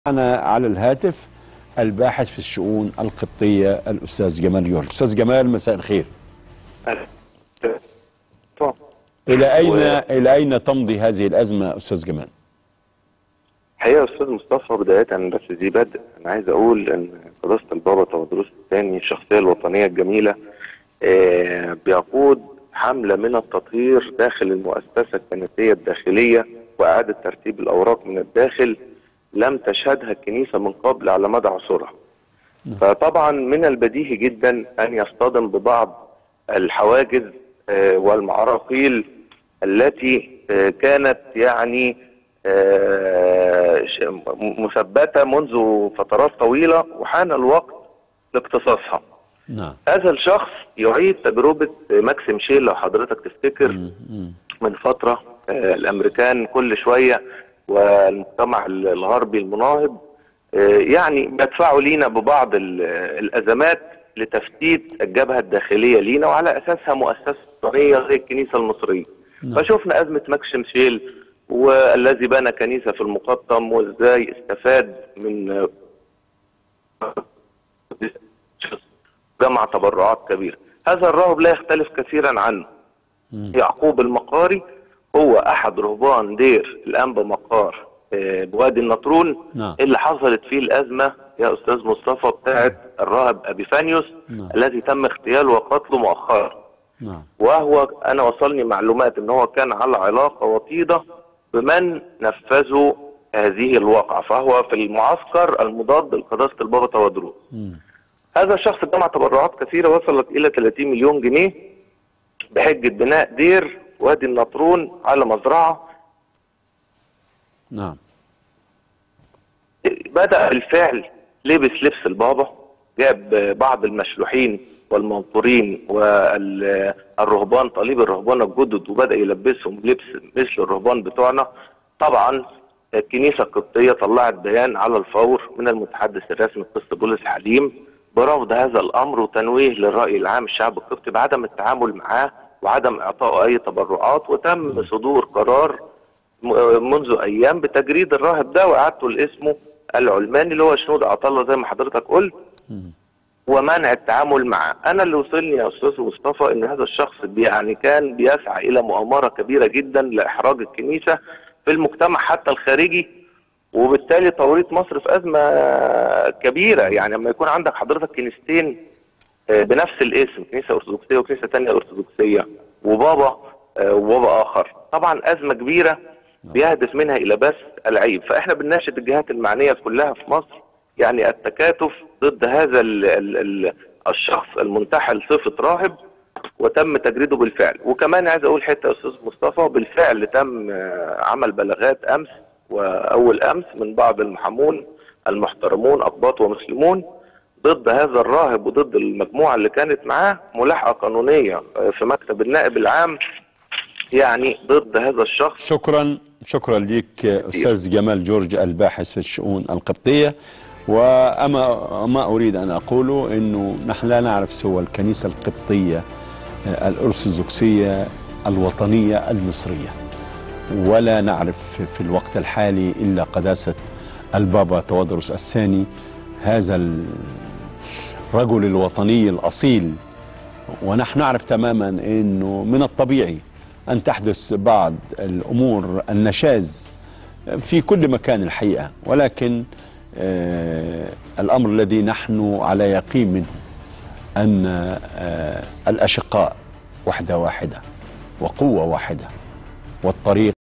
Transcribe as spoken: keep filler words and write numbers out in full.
معنا على الهاتف الباحث في الشؤون القبطية الأستاذ جمال جورج. أستاذ جمال، مساء الخير. إلى أين و... إلى أين تمضي هذه الأزمة أستاذ جمال؟ حقيقة أستاذ مصطفى، بداية بس دي بدء، أنا عايز أقول إن قداسة البابا تودروس الثاني الشخصية الوطنية الجميلة آه بيقود حملة من التطهير داخل المؤسسة الكنسية الداخلية وإعادة ترتيب الأوراق من الداخل لم تشهدها الكنيسة من قبل على مدى عصورها. فطبعا من البديهي جدا أن يصطدم ببعض الحواجز آه والمعراقيل التي آه كانت يعني آه مثبتة منذ فترات طويلة، وحان الوقت لاقتصاصها. نعم. هذا الشخص يعيد تجربة ماكسيم شيل، لو حضرتك تفتكر من فترة آه الأمريكان كل شوية والمجتمع الغربي المناهض آه يعني بيدفعوا لينا ببعض الأزمات لتفتيت الجبهة الداخلية لينا، وعلى أساسها مؤسسة وطنية زي الكنيسة المصرية. نعم. فشوفنا أزمة ماكسيم شيل والذي بنى كنيسة في المقطم، وازاي استفاد من جمع تبرعات كبيرة. هذا الراهب لا يختلف كثيرا عنه. م. يعقوب المقاري هو احد رهبان دير الانبا مقار بوادي النطرون. نعم. اللي حصلت فيه الازمة يا استاذ مصطفى بتاعت الراهب ابيفانيوس. نعم. الذي تم اغتياله وقتله مؤخرا. نعم. وهو انا وصلني معلومات ان هو كان على علاقة وطيدة بمن نفذوا هذه الواقعة، فهو في المعسكر المضاد لقداسة البابا تودروس. هذا الشخص جمع تبرعات كثيرة وصلت إلى ثلاثين مليون جنيه بحجة بناء دير وادي النطرون على مزرعة. نعم. بدأ بالفعل لبس لبس البابا، جاب بعض المشلوحين والمنصورين والرهبان طالب الرهبان الجدد وبدأ يلبسهم لبس مثل الرهبان بتوعنا. طبعا الكنيسة القبطية طلعت بيان على الفور من المتحدث الرسمي القس بولس حليم برفض هذا الأمر وتنويه للرأي العام الشعب القبطي بعدم التعامل معاه وعدم إعطائه أي تبرعات، وتم صدور قرار منذ أيام بتجريد الراهب ده وإعادته لاسمه العلماني اللي هو شنود عطله زي ما حضرتك قلت، ومنع التعامل معه. انا اللي وصلني يا استاذ مصطفى ان هذا الشخص يعني كان بيسعى الى مؤامره كبيره جدا لاحراج الكنيسه في المجتمع حتى الخارجي، وبالتالي توريط مصر في ازمه كبيره. يعني لما يكون عندك حضرتك كنيستين بنفس الاسم، كنيسه ارثوذكسيه وكنيسه ثانيه ارثوذكسيه وبابا وبابا اخر، طبعا ازمه كبيره بيهدف منها الى بث العيب. فاحنا بنناشد الجهات المعنيه كلها في مصر يعني التكاتف ضد هذا ال ال ال الشخص المنتحل صفة راهب، وتم تجريده بالفعل. وكمان عايز اقول حته يا استاذ مصطفى، بالفعل تم عمل بلاغات امس واول امس من بعض المحامون المحترمون اقباط ومسلمون ضد هذا الراهب وضد المجموعه اللي كانت معاه، ملاحقه قانونيه في مكتب النائب العام يعني ضد هذا الشخص. شكرا شكرا ليك استاذ جمال جورج الباحث في الشؤون القبطيه. وأما ما أريد أن أقوله أنه نحن لا نعرف سوى الكنيسة القبطية الأرثوذكسية الوطنية المصرية، ولا نعرف في الوقت الحالي إلا قداسة البابا تودروس الثاني، هذا الرجل الوطني الأصيل. ونحن نعرف تماما أنه من الطبيعي أن تحدث بعض الأمور النشاز في كل مكان الحقيقة، ولكن آه الأمر الذي نحن على يقين منه أن آه الأشقاء وحدة واحدة وقوة واحدة، والطريق